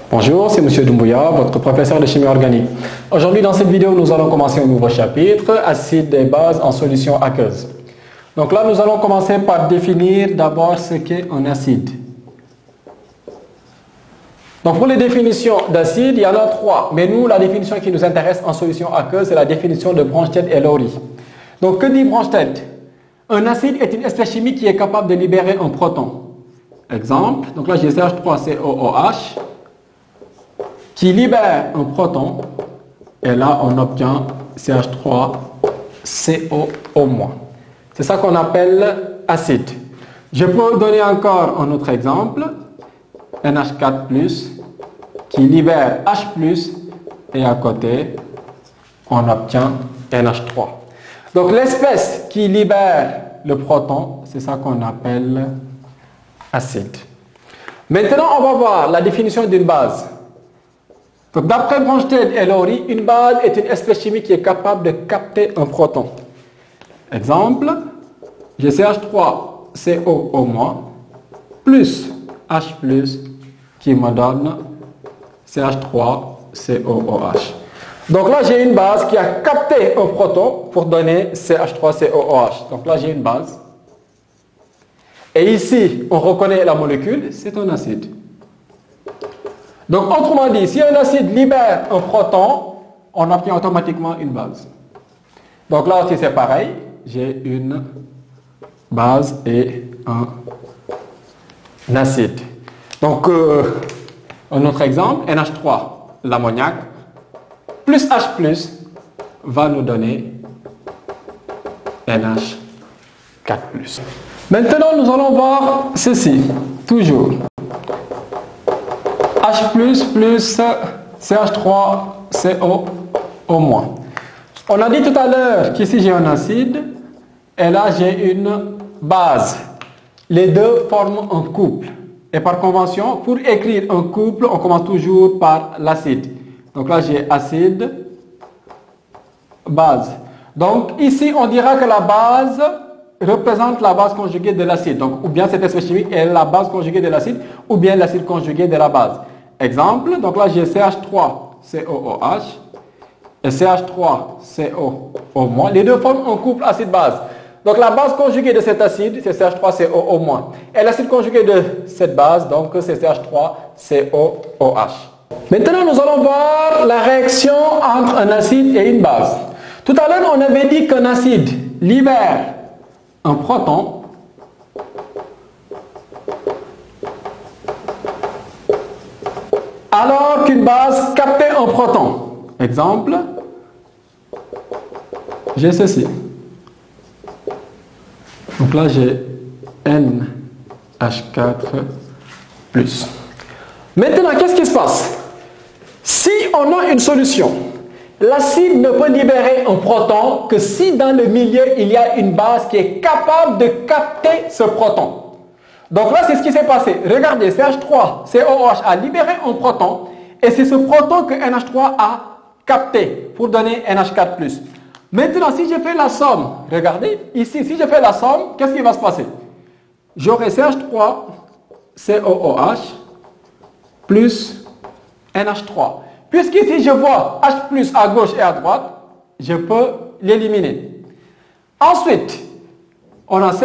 Bonjour, c'est Monsieur Doumbouya, votre professeur de chimie organique. Aujourd'hui, dans cette vidéo, nous allons commencer un nouveau chapitre, acides et bases en solution aqueuse. Donc là, nous allons commencer par définir d'abord ce qu'est un acide. Donc pour les définitions d'acide, il y en a trois. Mais nous, la définition qui nous intéresse en solution aqueuse, c'est la définition de Bronsted et Lowry. Donc que dit Bronsted? Un acide est une espèce chimique qui est capable de libérer un proton. Exemple, donc là j'ai CH3COOH qui libère un proton et là on obtient CH3COO-. C'est ça qu'on appelle acide. Je peux donner encore un autre exemple, NH4+, qui libère H+, et à côté on obtient NH3. Donc l'espèce qui libère le proton, c'est ça qu'on appelle acide. Maintenant, on va voir la définition d'une base. Donc d'après Bronsted et Lowry, une base est une espèce chimique qui est capable de capter un proton. Exemple, j'ai CH3COO- plus H+, qui me donne CH3COOH. Donc là, j'ai une base qui a capté un proton pour donner CH3COOH. Donc là, j'ai une base. Et ici, on reconnaît la molécule, c'est un acide. Donc, autrement dit, si un acide libère un proton, on obtient automatiquement une base. Donc là aussi, c'est pareil. J'ai une base et un acide. Donc, un autre exemple, NH3, l'ammoniac, plus H+, va nous donner NH4+. Maintenant, nous allons voir ceci, toujours. H+, plus CH3COO-. On a dit tout à l'heure qu'ici j'ai un acide et là j'ai une base. Les deux forment un couple. Et par convention, pour écrire un couple, on commence toujours par l'acide. Donc là j'ai acide, base. Donc ici on dira que la base représente la base conjuguée de l'acide. Donc ou bien cette espèce chimique est la base conjuguée de l'acide ou bien l'acide conjugué de la base. Exemple, donc là j'ai CH3COOH et CH3COO-. Les deux forment un couple acide-base. Donc la base conjuguée de cet acide, c'est CH3COO-. Et l'acide conjugué de cette base, donc c'est CH3COOH. Maintenant, nous allons voir la réaction entre un acide et une base. Tout à l'heure, on avait dit qu'un acide libère un proton alors qu'une base captait un proton. Exemple, j'ai ceci. Donc là, j'ai NH4+. Maintenant, qu'est-ce qui se passe? Si on a une solution, l'acide ne peut libérer un proton que si dans le milieu, il y a une base qui est capable de capter ce proton. Donc là, c'est ce qui s'est passé. Regardez, CH3COOH a libéré un proton et c'est ce proton que NH3 a capté pour donner NH4+. Maintenant, si je fais la somme, regardez, ici, si je fais la somme, qu'est-ce qui va se passer? J'aurai CH3COOH plus NH3. Puisqu'ici, je vois H+ à gauche et à droite, je peux l'éliminer. Ensuite, on a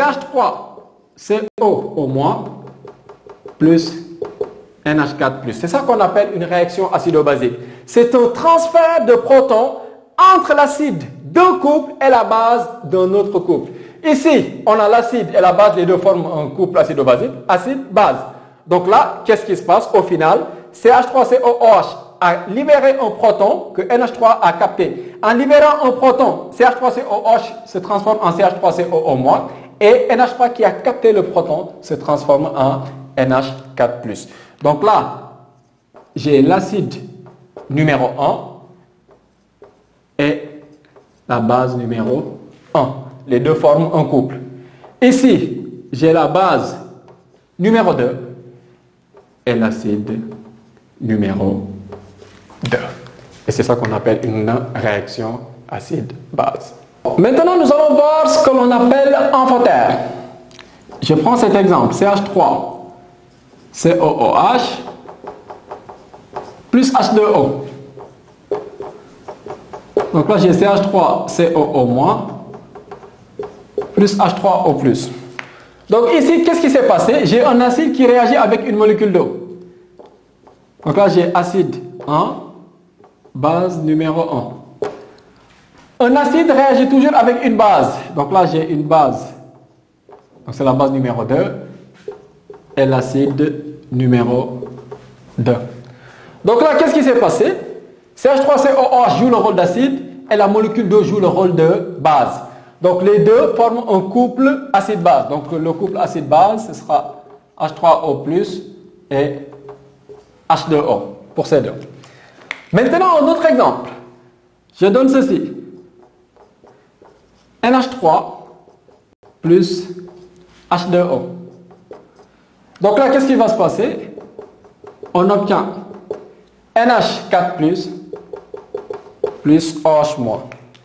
CH3COO- plus NH4+. C'est ça qu'on appelle une réaction acido-basique. C'est un transfert de protons entre l'acide d'un couple et la base d'un autre couple. Ici, on a l'acide et la base, les deux forment un couple acido-basique, acide-base. Donc là, qu'est-ce qui se passe? Au final, CH3COOH a libéré un proton que NH3 a capté. En libérant un proton, CH3COOH se transforme en CH3COO- et NH3 qui a capté le proton se transforme en NH4+. Donc là, j'ai l'acide numéro 1 et la base numéro 1. Les deux forment un couple. Ici, j'ai la base numéro 2 et l'acide numéro 2. Et c'est ça qu'on appelle une réaction acide-base. Maintenant, nous allons voir ce que l'on appelle amphotère. Je prends cet exemple, CH3, COOH, plus H2O. Donc là, j'ai CH3COO- plus H3O+. Donc ici, qu'est-ce qui s'est passé? J'ai un acide qui réagit avec une molécule d'eau. Donc là, j'ai acide 1, base numéro 1. Un acide réagit toujours avec une base. Donc là, j'ai une base. Donc c'est la base numéro 2 et l'acide numéro 2. Donc là, qu'est-ce qui s'est passé? CH3COOH joue le rôle d'acide et la molécule d'eau joue le rôle de base. Donc les deux forment un couple acide-base. Donc le couple acide-base, ce sera H3O+ et H2O pour ces deux. Maintenant, un autre exemple. Je donne ceci. NH3 plus H2O. Donc là, qu'est-ce qui va se passer? On obtient NH4 plus OH-.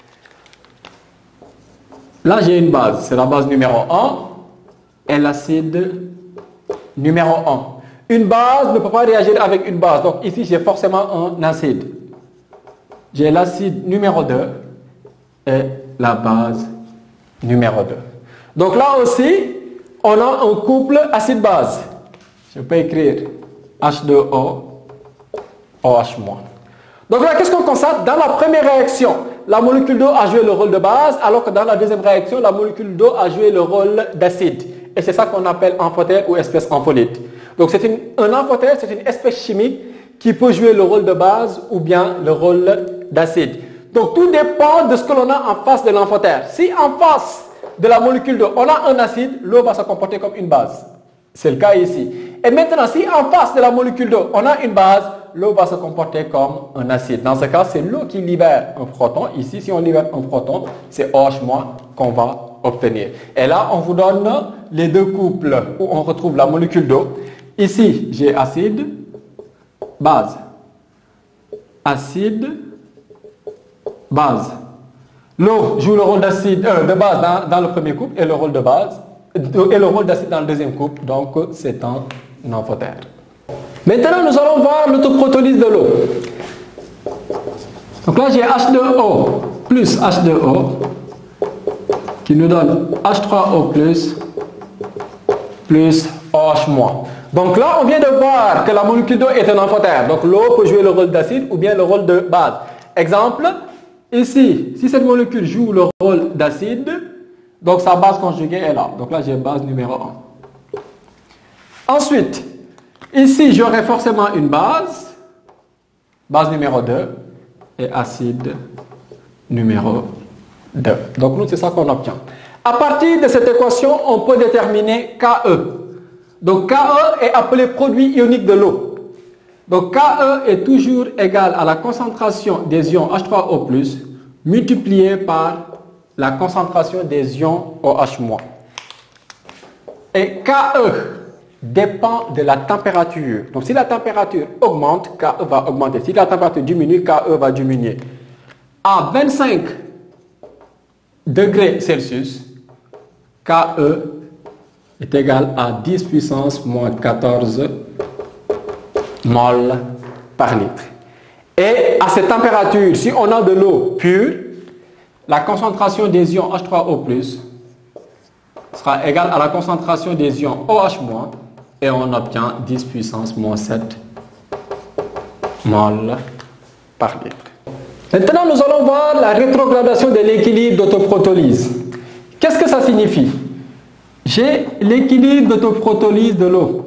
Là, j'ai une base. C'est la base numéro 1 et l'acide numéro 1. Une base ne peut pas réagir avec une base. Donc ici, j'ai forcément un acide. J'ai l'acide numéro 2 et la base numéro 2. Donc là aussi, on a un couple acide-base. Je peux écrire H2O, OH-. Donc là, qu'est-ce qu'on constate? Dans la première réaction, la molécule d'eau a joué le rôle de base, alors que dans la deuxième réaction, la molécule d'eau a joué le rôle d'acide. Et c'est ça qu'on appelle amphotère ou espèce ampholyte. Donc un amphotère, c'est une espèce chimique qui peut jouer le rôle de base ou bien le rôle d'acide. Donc tout dépend de ce que l'on a en face de l'amphotère. Si en face de la molécule d'eau, on a un acide, l'eau va se comporter comme une base. C'est le cas ici. Et maintenant, si en face de la molécule d'eau, on a une base, l'eau va se comporter comme un acide. Dans ce cas, c'est l'eau qui libère un proton. Ici, si on libère un proton, c'est OH- qu'on va obtenir. Et là, on vous donne les deux couples où on retrouve la molécule d'eau. Ici, j'ai acide, base. Acide, base. L'eau joue le rôle d'acide, de base dans le premier couple et le rôle de base et le rôle d'acide dans le deuxième couple. Donc, c'est un amphotère. Maintenant, nous allons voir l'autoprotolyse de l'eau. Donc là, j'ai H2O plus H2O qui nous donne H3O plus OH-. Donc là, on vient de voir que la molécule d'eau est un amphotère. Donc l'eau peut jouer le rôle d'acide ou bien le rôle de base. Exemple, ici, si cette molécule joue le rôle d'acide, donc sa base conjuguée est là. Donc là, j'ai base numéro 1. Ensuite, ici, j'aurai forcément une base numéro 2 et acide numéro 2. Donc nous, c'est ça qu'on obtient. À partir de cette équation, on peut déterminer KE. Donc KE est appelé produit ionique de l'eau. Donc KE est toujours égal à la concentration des ions H3O+, multiplié par la concentration des ions OH-. Et KE dépend de la température. Donc si la température augmente, KE va augmenter. Si la température diminue, KE va diminuer. À 25 degrés Celsius, KE est égal à 10 puissance moins 14 mol par litre. Et à cette température, si on a de l'eau pure, la concentration des ions H3O+ sera égale à la concentration des ions OH- et on obtient 10 puissance moins 7 mol par litre. Maintenant, nous allons voir la rétrogradation de l'équilibre d'autoprotolyse. Qu'est-ce que ça signifie? J'ai l'équilibre d'autoprotolyse de l'eau.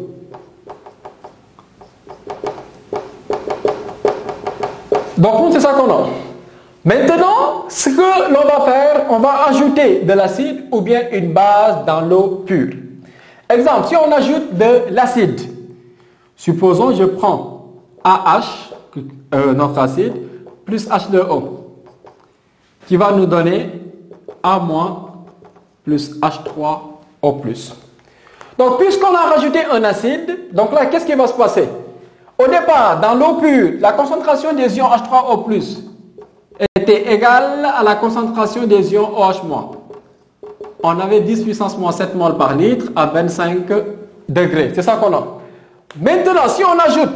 Donc, c'est ça qu'on a. Maintenant, ce que l'on va faire, on va ajouter de l'acide ou bien une base dans l'eau pure. Exemple, si on ajoute de l'acide, supposons je prends AH, notre acide, plus H2O, qui va nous donner A- plus H3O+. Donc, puisqu'on a rajouté un acide, donc là, qu'est-ce qui va se passer? Au départ, dans l'eau pure, la concentration des ions H3O+ était égale à la concentration des ions OH-. On avait 10 puissance moins 7 mol par litre à 25 degrés. C'est ça qu'on a. Maintenant, si on ajoute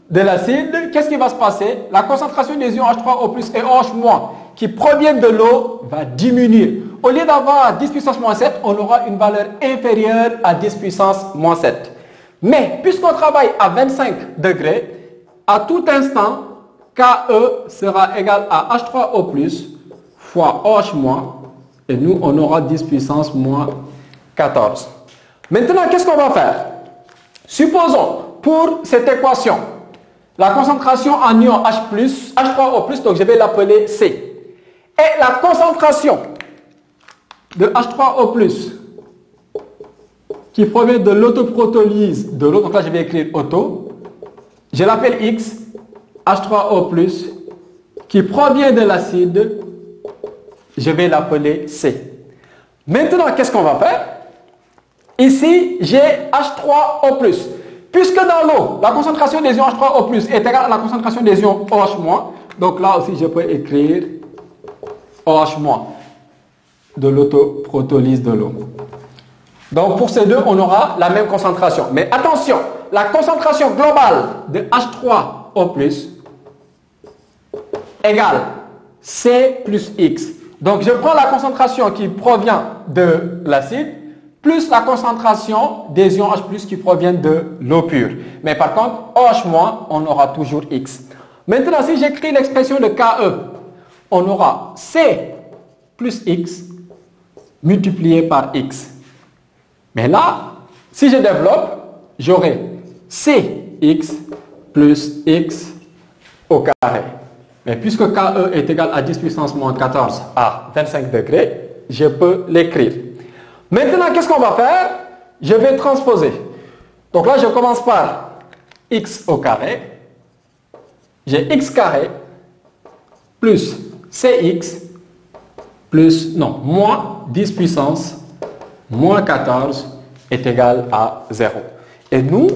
de l'acide, qu'est-ce qui va se passer? La concentration des ions H3O+, et OH- qui proviennent de l'eau va diminuer. Au lieu d'avoir 10 puissance moins 7, on aura une valeur inférieure à 10 puissance moins 7. Mais puisqu'on travaille à 25 degrés, à tout instant, KE sera égal à H3O+, fois OH-, et nous, on aura 10 puissance moins 14. Maintenant, qu'est-ce qu'on va faire? Supposons, pour cette équation, la concentration en ion H3O+, donc je vais l'appeler C. Et la concentration de H3O+, qui provient de l'autoprotolyse de l'eau, donc là je vais écrire auto, je l'appelle X, H3O+, qui provient de l'acide, je vais l'appeler C. Maintenant, qu'est-ce qu'on va faire? Ici, j'ai H3O+. Puisque dans l'eau, la concentration des ions H3O+, est égale à la concentration des ions OH-, donc là aussi je peux écrire OH- de l'autoprotolyse de l'eau. Donc pour ces deux, on aura la même concentration. Mais attention, la concentration globale de H3O+ égale C plus X. Donc je prends la concentration qui provient de l'acide plus la concentration des ions H+, qui proviennent de l'eau pure. Mais par contre, OH-, on aura toujours X. Maintenant, si j'écris l'expression de KE, on aura C plus X multiplié par X. Mais là, si je développe, j'aurai CX plus X au carré. Mais puisque KE est égal à 10 puissance moins 14 à 25 degrés, je peux l'écrire. Maintenant, qu'est-ce qu'on va faire? Je vais transposer. Donc là, je commence par X au carré. J'ai X carré plus CX plus, non, moins 10 puissance moins 14 est égal à 0. Et nous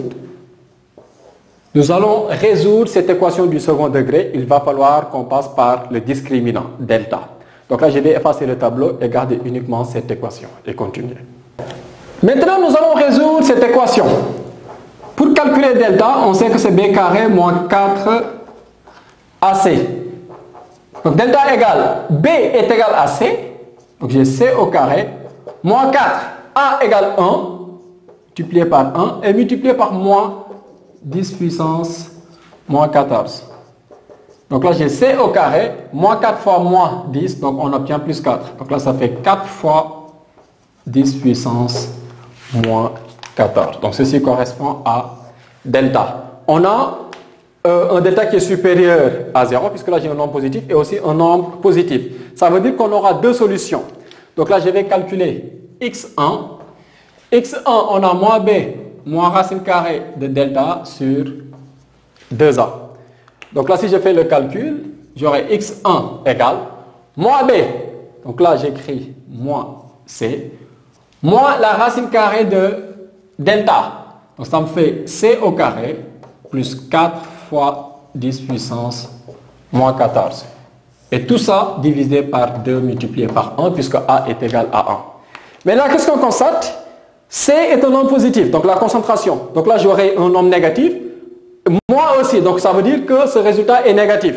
allons résoudre cette équation du second degré. Il va falloir qu'on passe par le discriminant, delta. Donc là, je vais effacer le tableau et garder uniquement cette équation et continuer. Maintenant, nous allons résoudre cette équation. Pour calculer delta, on sait que c'est B carré moins 4 AC. Donc delta égale B est égal à C. Donc j'ai C au carré moins 4. A égale 1 multiplié par 1 et multiplié par moins 10 puissance moins 14. Donc là, j'ai C au carré, moins 4 fois moins 10, donc on obtient plus 4. Donc là, ça fait 4 fois 10 puissance moins 14. Donc ceci correspond à delta. On a un delta qui est supérieur à 0, puisque là, j'ai un nombre positif et aussi un nombre positif. Ça veut dire qu'on aura deux solutions. Donc là, je vais calculer x1. x1, on a moins b, moins racine carrée de delta sur 2a. Donc là, si je fais le calcul, j'aurai x1 égale moins b. Donc là, j'écris moins c, moins la racine carrée de delta. Donc ça me fait c au carré plus 4 fois 10 puissance moins 14. Et tout ça divisé par 2 multiplié par 1, puisque a est égal à 1. Maintenant, qu'est-ce qu'on constate? C est un nombre positif, donc la concentration. Donc là, j'aurai un nombre négatif. Moi aussi, donc ça veut dire que ce résultat est négatif.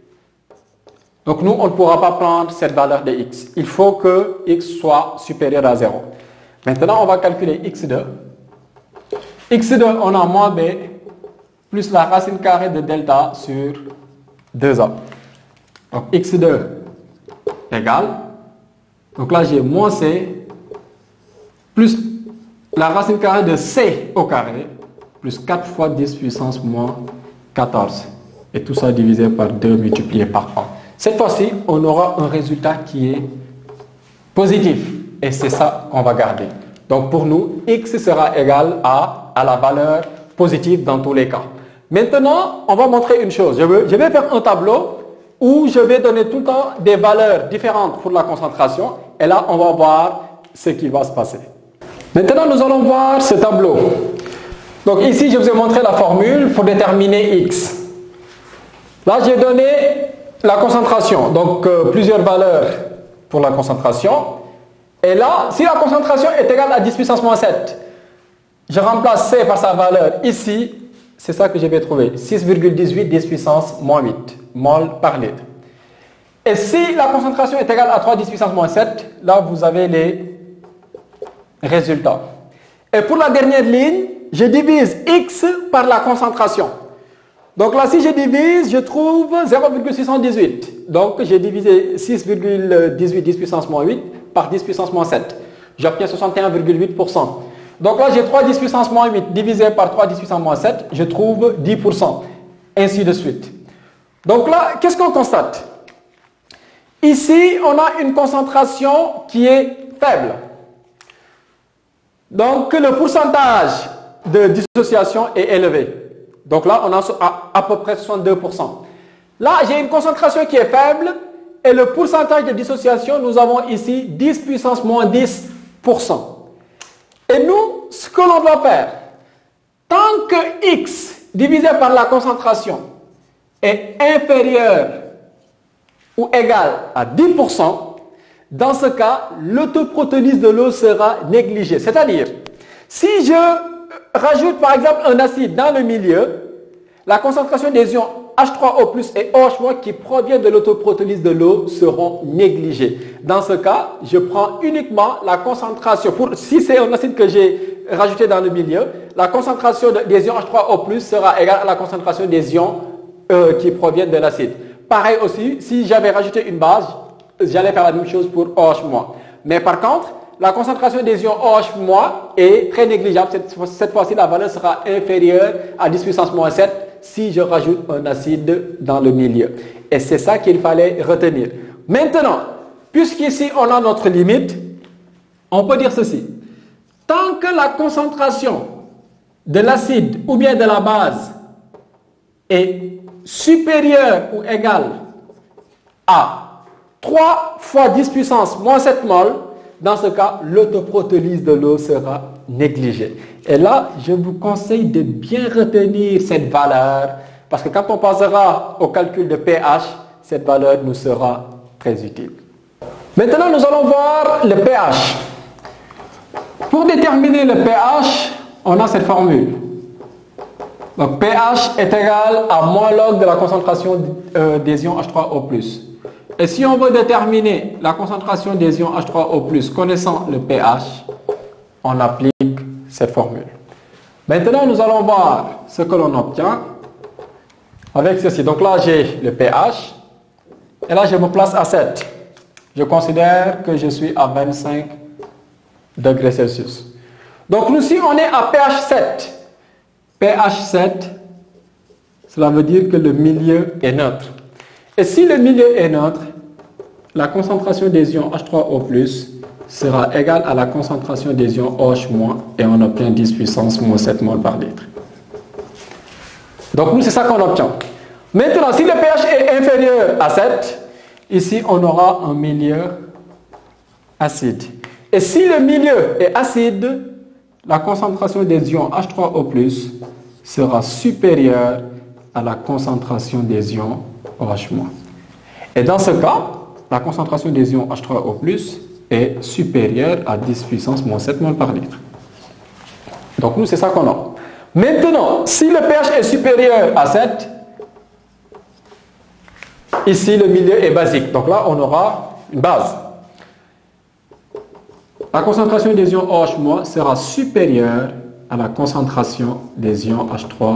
Donc nous, on ne pourra pas prendre cette valeur de x. Il faut que x soit supérieur à 0. Maintenant, on va calculer x2. x2, on a moins b plus la racine carrée de delta sur 2a. Donc x2 égale, donc là j'ai moins c plus la racine carrée de c au carré plus 4 fois 10 puissance moins 14. Et tout ça divisé par 2 multiplié par 1. Cette fois-ci, on aura un résultat qui est positif. Et c'est ça qu'on va garder. Donc pour nous, x sera égal à la valeur positive dans tous les cas. Maintenant, on va montrer une chose. Je vais faire un tableau où je vais donner tout le temps des valeurs différentes pour la concentration. Et là, on va voir ce qui va se passer. Maintenant, nous allons voir ce tableau. Donc ici, je vous ai montré la formule pour déterminer x. Là, j'ai donné la concentration. Donc, plusieurs valeurs pour la concentration. Et là, si la concentration est égale à 10 puissance moins 7, je remplace C par sa valeur ici, c'est ça que je vais trouver. 6,18 10 puissance moins 8 mol par litre. Et si la concentration est égale à 3 10 puissance moins 7, là vous avez les résultats. Et pour la dernière ligne, je divise X par la concentration. Donc là, si je divise, je trouve 0,618. Donc j'ai divisé 6,18 10 puissance moins 8 par 10 puissance moins 7. J'obtiens 61,8%. Donc là, j'ai 3 10 puissance moins 8 divisé par 3 10 puissance moins 7, je trouve 10%. Ainsi de suite. Donc là, qu'est-ce qu'on constate? Ici, on a une concentration qui est faible. Donc le pourcentage de dissociation est élevé. Donc là, on a à peu près 62%. Là, j'ai une concentration qui est faible et le pourcentage de dissociation, nous avons ici 10 puissance moins 10%. Et nous, ce que l'on doit faire, tant que X divisé par la concentration est inférieur ou égal à 10%, dans ce cas, l'autoprotolyse de l'eau sera négligée. C'est-à-dire, si je rajoute par exemple un acide dans le milieu, la concentration des ions H3O+, et OH- qui proviennent de l'autoprotolyse de l'eau seront négligés. Dans ce cas, je prends uniquement la concentration. Si c'est un acide que j'ai rajouté dans le milieu, la concentration des ions H3O+, sera égale à la concentration des ions qui proviennent de l'acide. Pareil aussi, si j'avais rajouté une base, j'allais faire la même chose pour OH-. Mais par contre, la concentration des ions OH- est très négligeable. Cette fois-ci, la valeur sera inférieure à 10 puissance moins 7 si je rajoute un acide dans le milieu. Et c'est ça qu'il fallait retenir. Maintenant, puisqu'ici on a notre limite, on peut dire ceci. Tant que la concentration de l'acide ou bien de la base est supérieure ou égale à 3 fois 10 puissance moins 7 mol, dans ce cas, l'autoprotolyse de l'eau sera négligée. Et là, je vous conseille de bien retenir cette valeur, parce que quand on passera au calcul de pH, cette valeur nous sera très utile. Maintenant, nous allons voir le pH. Pour déterminer le pH, on a cette formule. Donc, pH est égal à moins log de la concentration des ions H3O+. Et si on veut déterminer la concentration des ions H3O+, connaissant le pH, on applique cette formule. Maintenant, nous allons voir ce que l'on obtient avec ceci. Donc là, j'ai le pH. Et là, je me place à 7. Je considère que je suis à 25 degrés Celsius. Donc, nous, si on est à pH 7, pH 7, cela veut dire que le milieu est neutre. Et si le milieu est neutre, la concentration des ions H3O+, sera égale à la concentration des ions OH- et on obtient 10 puissance moins 7 mol par litre. Donc nous, c'est ça qu'on obtient. Maintenant, si le pH est inférieur à 7, ici, on aura un milieu acide. Et si le milieu est acide, la concentration des ions H3O+, sera supérieure à la concentration des ions OH-. Et dans ce cas, la concentration des ions H3O+, est supérieure à 10 puissance moins 7 mol par litre. Donc nous, c'est ça qu'on a. Maintenant, si le pH est supérieur à 7, ici, le milieu est basique. Donc là, on aura une base. La concentration des ions OH- sera supérieure à la concentration des ions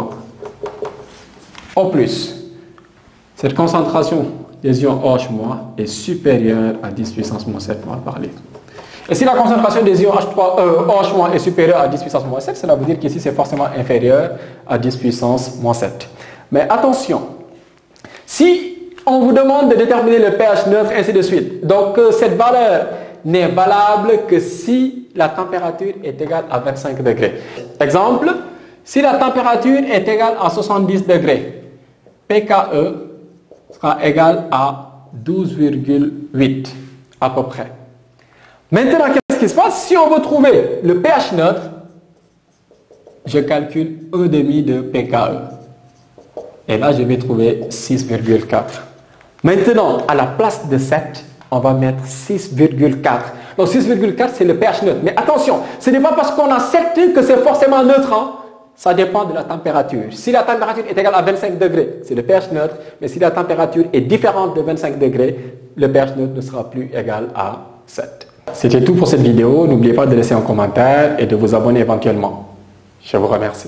H3O+. Cette concentration des ions OH- est supérieure à 10 puissance moins 7 mol par litre. Et si la concentration des ions OH- est supérieure à 10 puissance moins 7, cela veut dire qu'ici c'est forcément inférieur à 10 puissance moins 7. Mais attention, si on vous demande de déterminer le pH neutre, ainsi de suite, donc cette valeur n'est valable que si la température est égale à 25 degrés. Exemple, si la température est égale à 70 degrés, pKe sera égal à 12,8 à peu près. Maintenant, qu'est-ce qui se passe? Si on veut trouver le pH neutre, je calcule 1,5 de pKe. Et là, je vais trouver 6,4. Maintenant, à la place de 7, on va mettre 6,4. Donc 6,4, c'est le pH neutre. Mais attention, ce n'est pas parce qu'on a 7 que c'est forcément neutre. Hein? Ça dépend de la température. Si la température est égale à 25 degrés, c'est le pH neutre. Mais si la température est différente de 25 degrés, le pH neutre ne sera plus égal à 7. C'était tout pour cette vidéo. N'oubliez pas de laisser un commentaire et de vous abonner éventuellement. Je vous remercie.